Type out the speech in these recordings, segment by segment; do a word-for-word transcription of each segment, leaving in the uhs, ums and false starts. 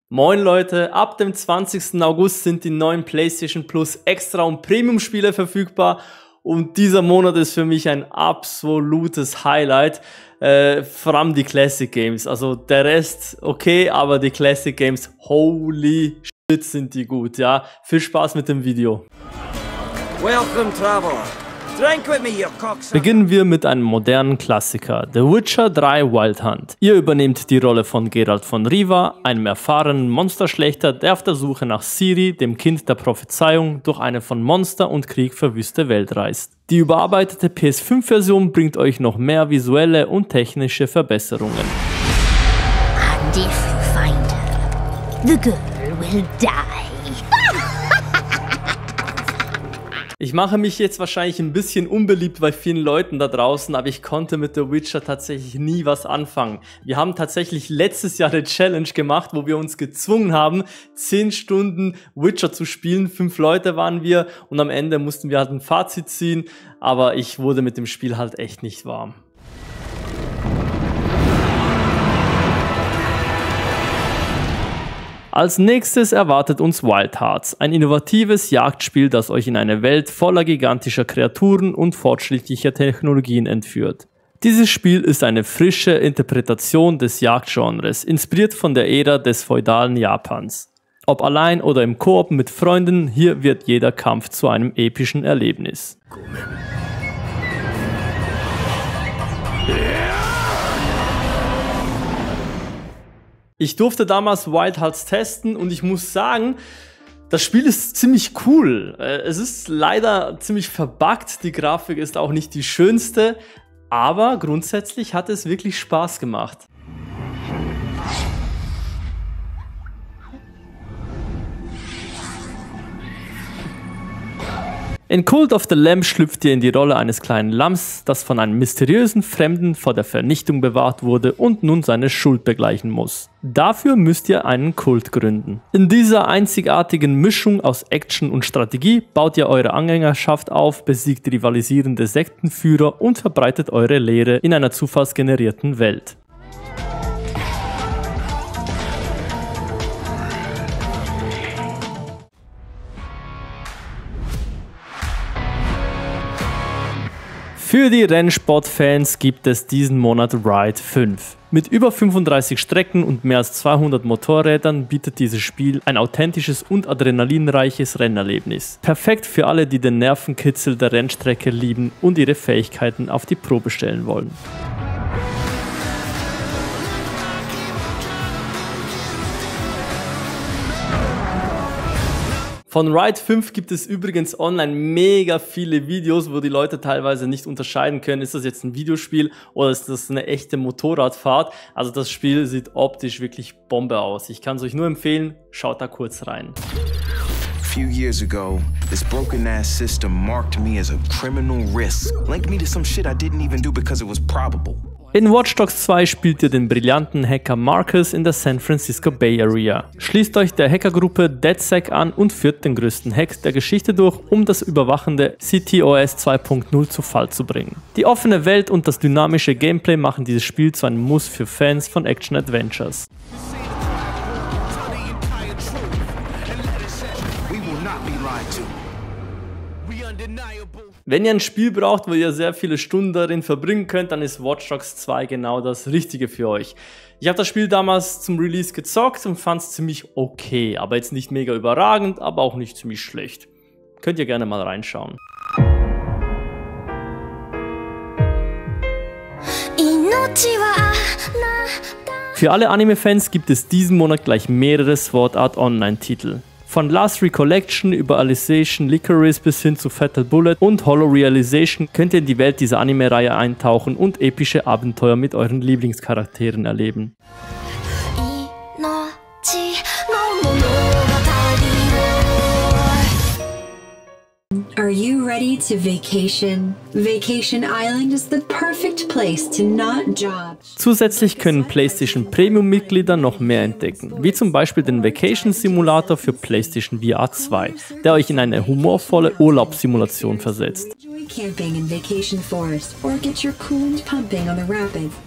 Moin Leute, ab dem zwanzigsten August sind die neuen PlayStation Plus Extra- und Premium-Spiele verfügbar und dieser Monat ist für mich ein absolutes Highlight, äh, vor allem die Classic Games, also der Rest okay, aber die Classic Games, holy shit sind die gut, ja. Viel Spaß mit dem Video. Welcome, Traveler. Drink with me, you cocksucker. Beginnen wir mit einem modernen Klassiker, The Witcher drei Wild Hunt. Ihr übernehmt die Rolle von Geralt von Riva, einem erfahrenen Monsterschlächter, der auf der Suche nach Ciri, dem Kind der Prophezeiung, durch eine von Monster und Krieg verwüste Welt reist. Die überarbeitete P S fünf Version bringt euch noch mehr visuelle und technische Verbesserungen. And if you find her, the girl will die. Ich mache mich jetzt wahrscheinlich ein bisschen unbeliebt bei vielen Leuten da draußen, aber ich konnte mit The Witcher tatsächlich nie was anfangen. Wir haben tatsächlich letztes Jahr eine Challenge gemacht, wo wir uns gezwungen haben, zehn Stunden Witcher zu spielen. Fünf Leute waren wir und am Ende mussten wir halt ein Fazit ziehen, aber ich wurde mit dem Spiel halt echt nicht warm. Als nächstes erwartet uns Wild Hearts, ein innovatives Jagdspiel, das euch in eine Welt voller gigantischer Kreaturen und fortschrittlicher Technologien entführt. Dieses Spiel ist eine frische Interpretation des Jagdgenres, inspiriert von der Ära des feudalen Japans. Ob allein oder im Koop mit Freunden, hier wird jeder Kampf zu einem epischen Erlebnis. Ich durfte damals Wild Hearts testen und ich muss sagen, das Spiel ist ziemlich cool. Es ist leider ziemlich verbuggt, die Grafik ist auch nicht die schönste, aber grundsätzlich hat es wirklich Spaß gemacht. In Cult of the Lamb schlüpft ihr in die Rolle eines kleinen Lamms, das von einem mysteriösen Fremden vor der Vernichtung bewahrt wurde und nun seine Schuld begleichen muss. Dafür müsst ihr einen Kult gründen. In dieser einzigartigen Mischung aus Action und Strategie baut ihr eure Anhängerschaft auf, besiegt rivalisierende Sektenführer und verbreitet eure Lehre in einer zufallsgenerierten Welt. Für die Rennsport-Fans gibt es diesen Monat Ride fünf. Mit über fünfunddreißig Strecken und mehr als zweihundert Motorrädern bietet dieses Spiel ein authentisches und adrenalinreiches Rennerlebnis. Perfekt für alle, die den Nervenkitzel der Rennstrecke lieben und ihre Fähigkeiten auf die Probe stellen wollen. Von Ride fünf gibt es übrigens online mega viele Videos, wo die Leute teilweise nicht unterscheiden können, ist das jetzt ein Videospiel oder ist das eine echte Motorradfahrt. Also das Spiel sieht optisch wirklich Bombe aus. Ich kann es euch nur empfehlen, schaut da kurz rein. Few years ago, this broken-ass system marked me as a criminal risk, linked me to some shit I didn't even do because it was probable. In Watch Dogs zwei spielt ihr den brillanten Hacker Marcus in der San Francisco Bay Area. Schließt euch der Hackergruppe DedSec an und führt den größten Hack der Geschichte durch, um das überwachende C T O S zwei Punkt null zu Fall zu bringen. Die offene Welt und das dynamische Gameplay machen dieses Spiel zu einem Muss für Fans von Action-Adventures. Wenn ihr ein Spiel braucht, wo ihr sehr viele Stunden darin verbringen könnt, dann ist Watch Dogs zwei genau das Richtige für euch. Ich habe das Spiel damals zum Release gezockt und fand es ziemlich okay, aber jetzt nicht mega überragend, aber auch nicht ziemlich schlecht. Könnt ihr gerne mal reinschauen. Für alle Anime-Fans gibt es diesen Monat gleich mehrere Sword Art Online-Titel. Von Last Recollection über Alicization Licorice bis hin zu Fatal Bullet und Hollow Realization könnt ihr in die Welt dieser Anime-Reihe eintauchen und epische Abenteuer mit euren Lieblingscharakteren erleben. Are you ready to vacation? Vacation Island is the perfect place to not job. Zusätzlich können PlayStation Premium-Mitglieder noch mehr entdecken, wie zum Beispiel den Vacation Simulator für PlayStation V R zwei, der euch in eine humorvolle Urlaubssimulation versetzt. Enjoy camping in Vacation Forest or get your coolant pumping on the rapids.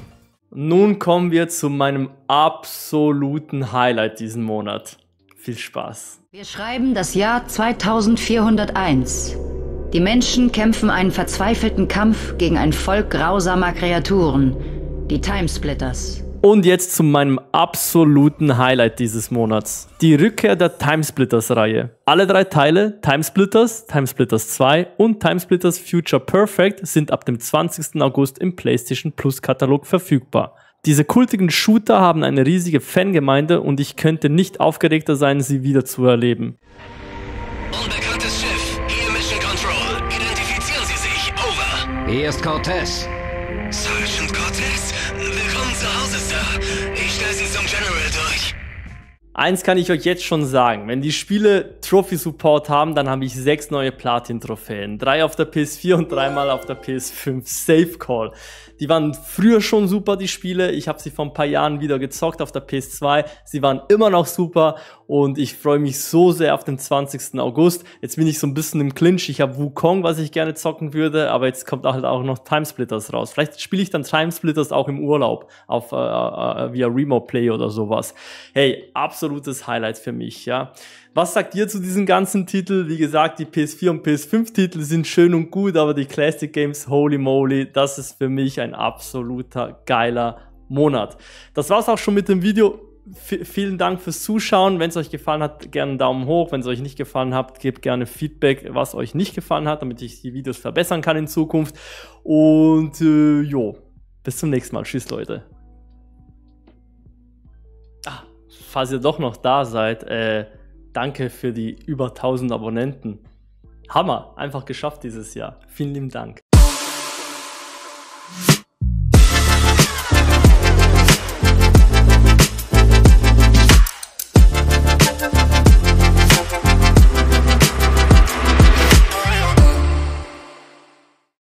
Nun kommen wir zu meinem absoluten Highlight diesen Monat. Viel Spaß. Wir schreiben das Jahr zweitausendvierhunderteins. Die Menschen kämpfen einen verzweifelten Kampf gegen ein Volk grausamer Kreaturen, die Timesplitters. Und jetzt zu meinem absoluten Highlight dieses Monats. Die Rückkehr der Timesplitters-Reihe. Alle drei Teile, Timesplitters, Timesplitters zwei und Timesplitters Future Perfect, sind ab dem zwanzigsten August im PlayStation Plus Katalog verfügbar. Diese kultigen Shooter haben eine riesige Fangemeinde und ich könnte nicht aufgeregter sein, sie wieder zu erleben. Unbekanntes Schiff, hier Mission Control. Identifizieren Sie sich, over. Hier ist Cortez. Sergeant Cortez, willkommen zu Hause, Sir. Ich stelle Sie zum General durch. Eins kann ich euch jetzt schon sagen, wenn die Spiele Trophy-Support haben, dann habe ich sechs neue Platin-Trophäen. Drei auf der P S vier und dreimal auf der P S fünf. Safe Call. Die waren früher schon super, die Spiele. Ich habe sie vor ein paar Jahren wieder gezockt auf der P S zwei. Sie waren immer noch super und ich freue mich so sehr auf den zwanzigsten August. Jetzt bin ich so ein bisschen im Clinch. Ich habe Wukong, was ich gerne zocken würde, aber jetzt kommt halt auch noch Timesplitters raus. Vielleicht spiele ich dann Timesplitters auch im Urlaub auf äh, äh, via Remote Play oder sowas. Hey, absolutes Highlight für mich, ja. Was sagt ihr zu diesen ganzen Titeln? Wie gesagt, die P S vier und P S fünf Titel sind schön und gut, aber die Classic Games, holy moly, das ist für mich ein absoluter geiler Monat. Das war's auch schon mit dem Video. V- vielen Dank fürs Zuschauen. Wenn es euch gefallen hat, gerne einen Daumen hoch. Wenn es euch nicht gefallen hat, gebt gerne Feedback, was euch nicht gefallen hat, damit ich die Videos verbessern kann in Zukunft. Und äh, jo, bis zum nächsten Mal. Tschüss, Leute. Ah, falls ihr doch noch da seid, äh, danke für die über tausend Abonnenten. Hammer, einfach geschafft dieses Jahr. Vielen lieben Dank.